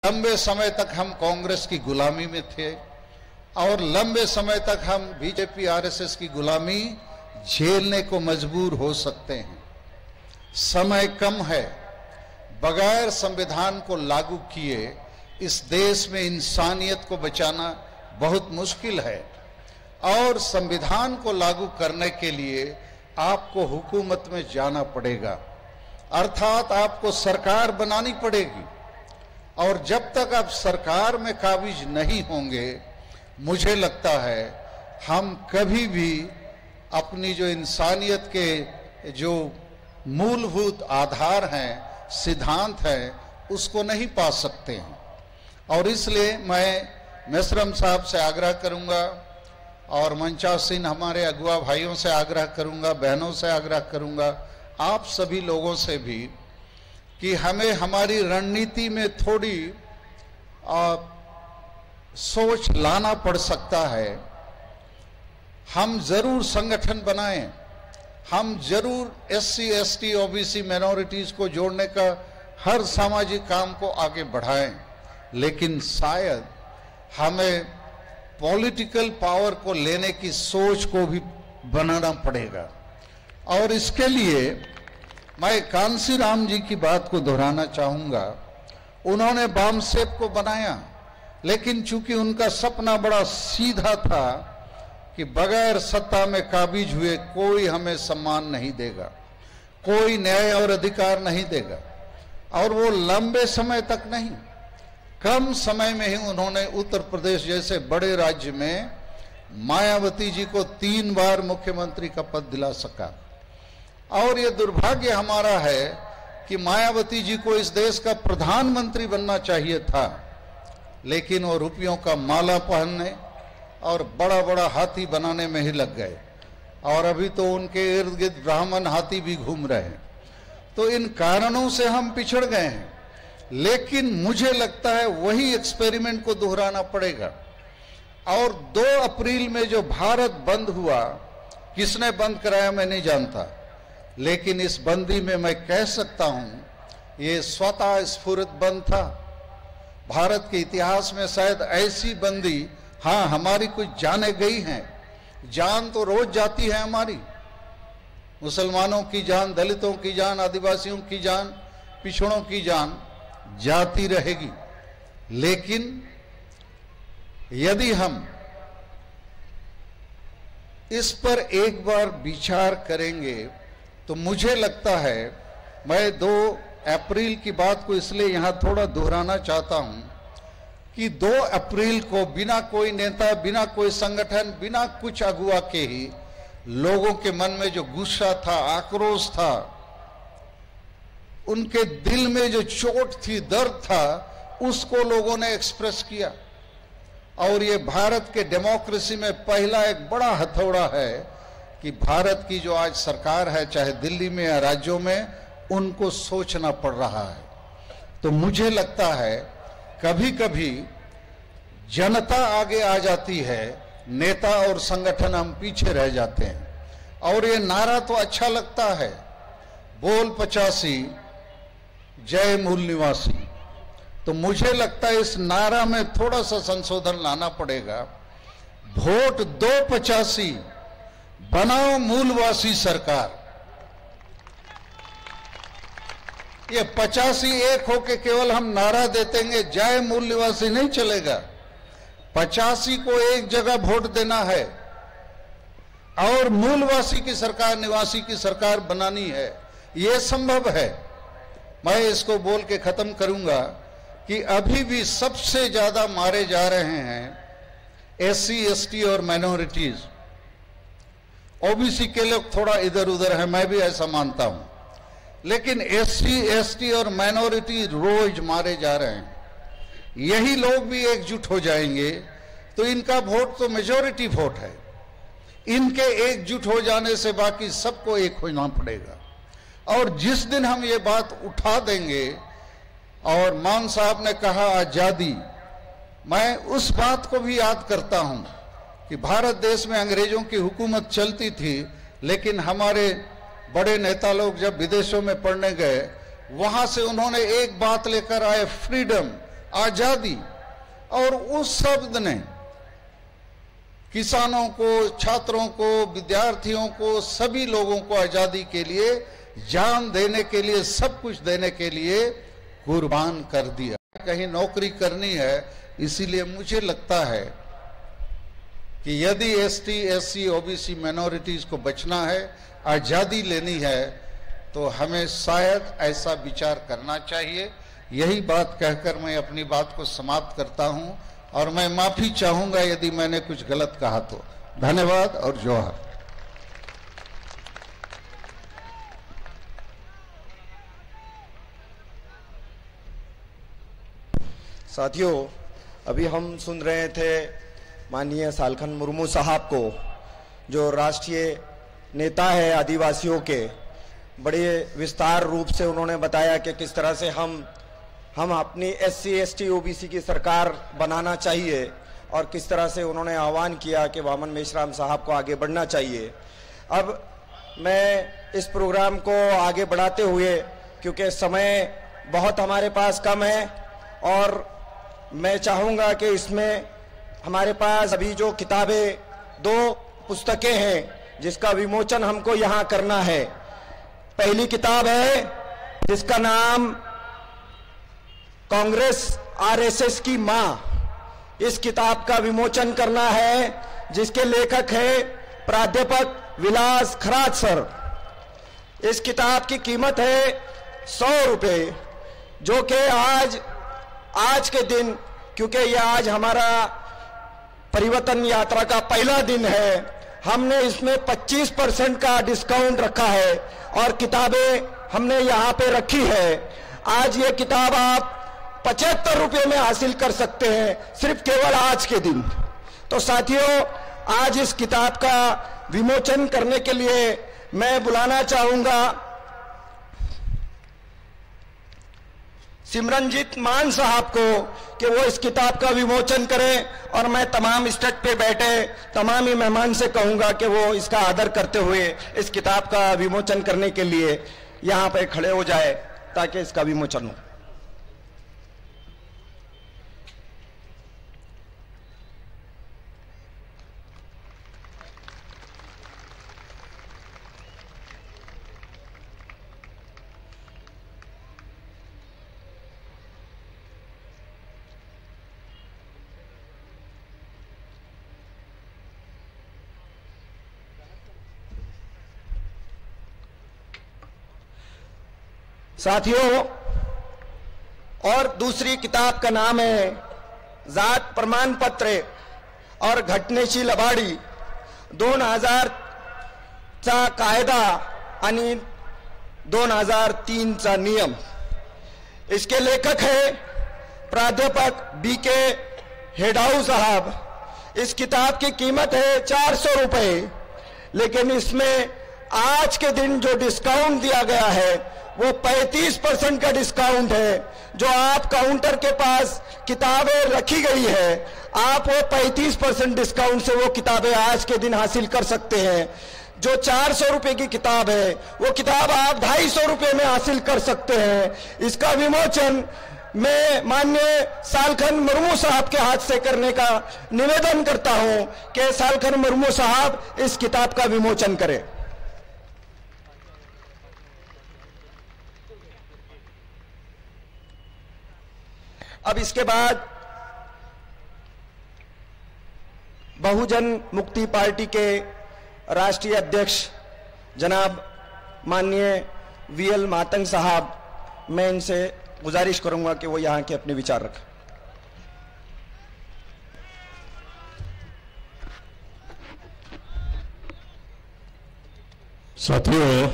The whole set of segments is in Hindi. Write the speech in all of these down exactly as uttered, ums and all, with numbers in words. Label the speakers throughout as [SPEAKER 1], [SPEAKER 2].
[SPEAKER 1] लंबे समय तक हम कांग्रेस की गुलामी में थे और लंबे समय तक हम बीजेपी आरएसएस की गुलामी झेलने को मजबूर हो सकते हैं। समय कम है। बगैर संविधान को लागू किए इस देश में इंसानियत को बचाना बहुत मुश्किल है और संविधान को लागू करने के लिए आपको हुकूमत में जाना पड़ेगा, अर्थात आपको सरकार बनानी पड़ेगी। और जब तक आप सरकार में काबिज नहीं होंगे, मुझे लगता है हम कभी भी अपनी जो इंसानियत के जो मूलभूत आधार हैं, सिद्धांत हैं, उसको नहीं पा सकते हैं। और इसलिए मैं मेसरम साहब से आग्रह करूंगा और मंचासीन हमारे अगुआ भाइयों से आग्रह करूंगा, बहनों से आग्रह करूंगा, आप सभी लोगों से भी कि हमें हमारी रणनीति में थोड़ी आ, सोच लाना पड़ सकता है। हम जरूर संगठन बनाएं, हम जरूर एससी, एसटी, ओबीसी, माइनॉरिटीज को जोड़ने का हर सामाजिक काम को आगे बढ़ाएं, लेकिन शायद हमें पॉलिटिकल पावर को लेने की सोच को भी बनाना पड़ेगा। और इसके लिए मैं कांसी राम जी की बात को दोहराना चाहूंगा। उन्होंने बामसेप को बनाया, लेकिन चूंकि उनका सपना बड़ा सीधा था कि बगैर सत्ता में काबिज हुए कोई हमें सम्मान नहीं देगा, कोई न्याय और अधिकार नहीं देगा, और वो लंबे समय तक नहीं, कम समय में ही उन्होंने उत्तर प्रदेश जैसे बड़े राज्य में मायावती जी को तीन बार मुख्यमंत्री का पद दिला सका। और ये दुर्भाग्य हमारा है कि मायावती जी को इस देश का प्रधानमंत्री बनना चाहिए था, लेकिन वो रुपयों का माला पहनने और बड़ा बड़ा हाथी बनाने में ही लग गए, और अभी तो उनके इर्द गिर्द ब्राह्मण हाथी भी घूम रहे हैं। तो इन कारणों से हम पिछड़ गए हैं, लेकिन मुझे लगता है वही एक्सपेरिमेंट को दोहराना पड़ेगा। और दो अप्रैल में जो भारत बंद हुआ, किसने बंद कराया मैं नहीं जानता, लेकिन इस बंदी में मैं कह सकता हूं ये स्वतः स्फुरित बंद था। भारत के इतिहास में शायद ऐसी बंदी, हाँ हमारी कुछ जाने गई हैं, जान तो रोज जाती है हमारी, मुसलमानों की जान, दलितों की जान, आदिवासियों की जान, पिछड़ों की जान जाती रहेगी। लेकिन यदि हम इस पर एक बार विचार करेंगे तो मुझे लगता है, मैं दो अप्रैल की बात को इसलिए यहां थोड़ा दोहराना चाहता हूं कि दो अप्रैल को बिना कोई नेता, बिना कोई संगठन, बिना कुछ अगुवा के ही लोगों के मन में जो गुस्सा था, आक्रोश था, उनके दिल में जो चोट थी, दर्द था, उसको लोगों ने एक्सप्रेस किया। और ये भारत के डेमोक्रेसी में पहला एक बड़ा हथौड़ा है कि भारत की जो आज सरकार है, चाहे दिल्ली में या राज्यों में, उनको सोचना पड़ रहा है। तो मुझे लगता है कभी कभी जनता आगे आ जाती है, नेता और संगठन हम पीछे रह जाते हैं। और ये नारा तो अच्छा लगता है, बोल पचासी जय मूल निवासी, तो मुझे लगता है इस नारा में थोड़ा सा संशोधन लाना पड़ेगा। वोट दो पचासी, बनाओ मूलवासी सरकार। ये पचासी एक होके केवल हम नारा देतेंगे, जय मूल निवासी नहीं चलेगा। पचासी को एक जगह वोट देना है और मूलवासी की सरकार, निवासी की सरकार बनानी है। यह संभव है। मैं इसको बोल के खत्म करूंगा कि अभी भी सबसे ज्यादा मारे जा रहे हैं एससी, एसटी और माइनॉरिटीज। ओबीसी के लोग थोड़ा इधर उधर है, मैं भी ऐसा मानता हूं, लेकिन एससी, एसटी और माइनॉरिटी रोज मारे जा रहे हैं। यही लोग भी एकजुट हो जाएंगे तो इनका वोट तो मेजॉरिटी वोट है। इनके एकजुट हो जाने से बाकी सबको एक होना पड़ेगा। और जिस दिन हम ये बात उठा देंगे, और मान साहब ने कहा आजादी, मैं उस बात को भी याद करता हूं कि भारत देश में अंग्रेजों की हुकूमत चलती थी, लेकिन हमारे बड़े नेता लोग जब विदेशों में पढ़ने गए, वहां से उन्होंने एक बात लेकर आए, फ्रीडम, आजादी, और उस शब्द ने किसानों को, छात्रों को, विद्यार्थियों को, सभी लोगों को आजादी के लिए, जान देने के लिए, सब कुछ देने के लिए कुर्बान कर दिया। कहीं नौकरी करनी है, इसीलिए मुझे लगता है कि यदि एसटी, एससी, ओबीसी माइनॉरिटीज को बचना है, आजादी लेनी है, तो हमें शायद ऐसा विचार करना चाहिए। यही बात कहकर मैं अपनी बात को समाप्त करता हूं, और मैं माफी चाहूंगा यदि मैंने कुछ गलत कहा तो। धन्यवाद और जोहार।
[SPEAKER 2] साथियों, अभी हम सुन रहे थे माननीय सालखन मुर्मू साहब को, जो राष्ट्रीय नेता है आदिवासियों के। बड़े विस्तार रूप से उन्होंने बताया कि किस तरह से हम हम अपनी एससी, एसटी, ओबीसी की सरकार बनाना चाहिए, और किस तरह से उन्होंने आह्वान किया कि वामन मेश्राम साहब को आगे बढ़ना चाहिए। अब मैं इस प्रोग्राम को आगे बढ़ाते हुए, क्योंकि समय बहुत हमारे पास कम है, और मैं चाहूँगा कि इसमें हमारे पास अभी जो किताबें, दो पुस्तकें हैं जिसका विमोचन हमको यहाँ करना है। पहली किताब है जिसका नाम कांग्रेस आरएसएस की मां। इस किताब का विमोचन करना है, जिसके लेखक है प्राध्यापक विलास खरात सर। इस किताब की कीमत है सौ रुपये, जो कि आज आज के दिन, क्योंकि यह आज हमारा परिवर्तन यात्रा का पहला दिन है, हमने इसमें पच्चीस परसेंट का डिस्काउंट रखा है, और किताबें हमने यहाँ पे रखी है। आज ये किताब आप पचहत्तर रुपये में हासिल कर सकते हैं, सिर्फ केवल आज के दिन। तो साथियों, आज इस किताब का विमोचन करने के लिए मैं बुलाना चाहूंगा सिमरनजीत मान साहब को कि वो इस किताब का विमोचन करें, और मैं तमाम स्टेज पे बैठे तमाम ही मेहमान से कहूंगा कि वो इसका आदर करते हुए इस किताब का विमोचन करने के लिए यहाँ पे खड़े हो जाए, ताकि इसका विमोचन हो। साथियों, और दूसरी किताब का नाम है जात प्रमाण पत्र और घटनेची लबाडी दोन हजार चा कायदा आणि दोन हजार तीन चा नियम। इसके लेखक है प्राध्यापक बी के हेडाऊ साहब। इस किताब की कीमत है चार सौ रुपये, लेकिन इसमें आज के दिन जो डिस्काउंट दिया गया है वो पैंतीस परसेंट का डिस्काउंट है। जो आप काउंटर के पास किताबें रखी गई है, आप वो पैंतीस परसेंट डिस्काउंट से वो किताबें आज के दिन हासिल कर सकते हैं। जो चार सौ रुपए की किताब है, वो किताब आप ढाई सौ रुपए में हासिल कर सकते हैं। इसका विमोचन मैं माननीय सालखन मुर्मू साहब के हाथ से करने का निवेदन करता हूं कि सालखन मुर्मू साहब इस किताब का विमोचन करें। अब इसके बाद बहुजन मुक्ति पार्टी के राष्ट्रीय अध्यक्ष जनाब माननीय वीएल मातंग साहब, मैं इनसे गुजारिश करूंगा कि वो यहाँ के अपने विचार रखें।
[SPEAKER 3] साथियों,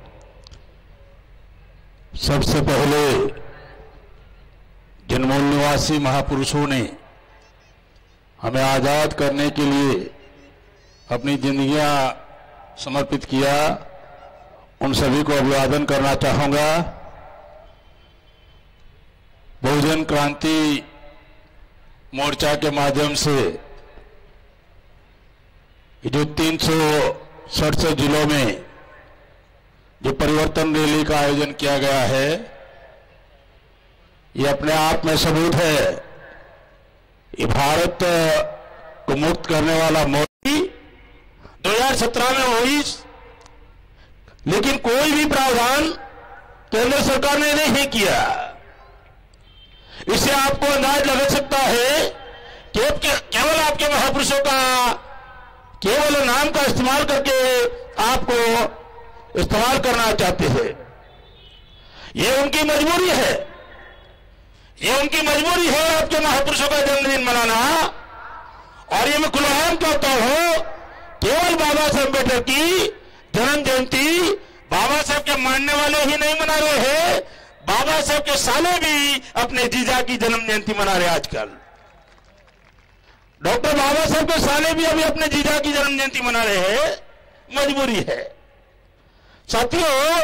[SPEAKER 3] सबसे पहले जनमूल निवासी महापुरुषों ने हमें आजाद करने के लिए अपनी जिंदगियां समर्पित किया, उन सभी को अभिवादन करना चाहूंगा। बहुजन क्रांति मोर्चा के माध्यम से जो तीन सौ सड़सठ जिलों में जो परिवर्तन रैली का आयोजन किया गया है, ये अपने आप में सबूत है। ये भारत को मुक्त करने वाला मोदी दो हज़ार सत्रह में हुई, लेकिन कोई भी प्रावधान केंद्र सरकार ने नहीं किया। इससे आपको अंदाज लग सकता है कि केवल आपके महापुरुषों का केवल नाम का इस्तेमाल करके आपको इस्तेमाल करना चाहते हैं। ये उनकी मजबूरी है, ये उनकी मजबूरी है आपके महापुरुषों का जन्मदिन मनाना। और ये मैं खुलेआम कहता हूं, केवल बाबा साहब अम्बेडकर की जन्म जयंती बाबा साहब के मानने वाले ही नहीं मना रहे हैं, बाबा साहब के साले भी अपने जीजा की जन्म जयंती मना रहे। आजकल डॉक्टर बाबा साहब के साले भी अभी अपने जीजा की जन्म जयंती मना रहे हैं। मजबूरी है साथियों।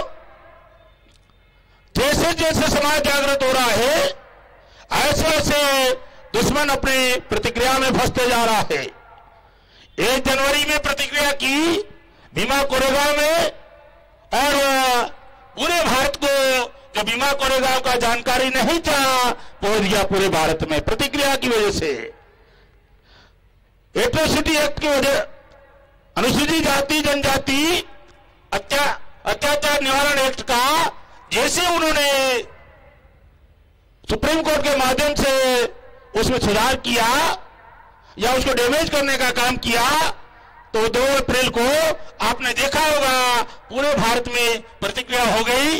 [SPEAKER 3] जैसे जैसे समाज जागृत हो रहा है, ऐसे ऐसे दुश्मन अपनी प्रतिक्रिया में फंसते जा रहा है। एक जनवरी में प्रतिक्रिया की भीमा कोरेगांव में, और पूरे भारत को जो भीमा कोरेगांव का जानकारी नहीं था पहुंच गया पूरे भारत में प्रतिक्रिया की वजह से। एट्रोसिटी एक्ट की वजह, अनुसूचित जाति जनजाति अत्याचार निवारण एक्ट का जैसे उन्होंने सुप्रीम कोर्ट के माध्यम से उसमें सुधार किया या उसको डैमेज करने का काम किया, तो दो अप्रैल को आपने देखा होगा पूरे भारत में प्रतिक्रिया हो गई।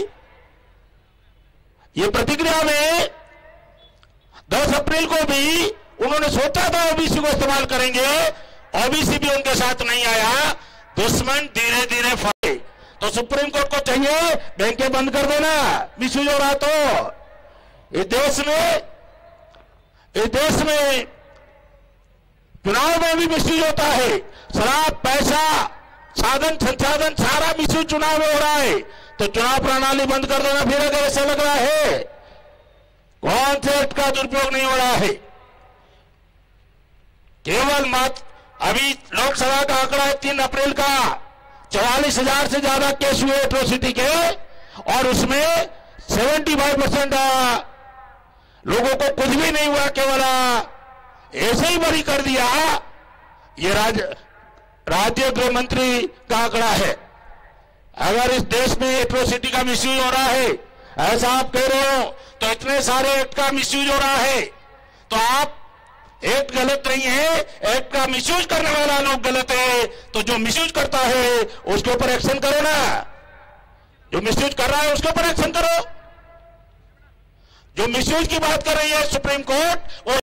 [SPEAKER 3] ये प्रतिक्रिया में दस अप्रैल को भी उन्होंने सोचा था ओबीसी को इस्तेमाल करेंगे, ओबीसी भी उनके साथ नहीं आया। दुश्मन धीरे धीरे फटे, तो सुप्रीम कोर्ट को चाहिए बैंकें बंद कर देना, मिसयूज हो रहा तो। इस देश में इस देश में चुनाव में भी मिसयूज होता है। शराब, पैसा, साधन संसाधन सारा मिसयूज चुनाव में हो रहा है, तो चुनाव प्रणाली बंद कर देना फिर अगर ऐसा लग रहा है। कौन से एक्ट का दुरुपयोग नहीं हो रहा है? केवल मात्र अभी लोकसभा का आंकड़ा है तीन अप्रैल का, चौवालीस हजार से ज्यादा केस हुए एट्रोसिटी के, और उसमें पचहत्तर परसेंट लोगों को कुछ भी नहीं हुआ, केवल ऐसे ही बरी कर दिया। ये राज्य राज्य गृह मंत्री का आंकड़ा है। अगर इस देश में एट्रोसिटी का मिसयूज हो रहा है, ऐसा आप कह रहे हो, तो इतने सारे एक्ट का मिसयूज हो रहा है, तो आप एक्ट गलत नहीं है, एक्ट का मिसयूज करने वाला लोग गलत है। तो जो मिसयूज करता है उसके ऊपर एक्शन करो ना, जो मिसयूज कर रहा है उसके ऊपर एक्शन करो। जो मिसयूज की बात कर रही है सुप्रीम कोर्ट, वो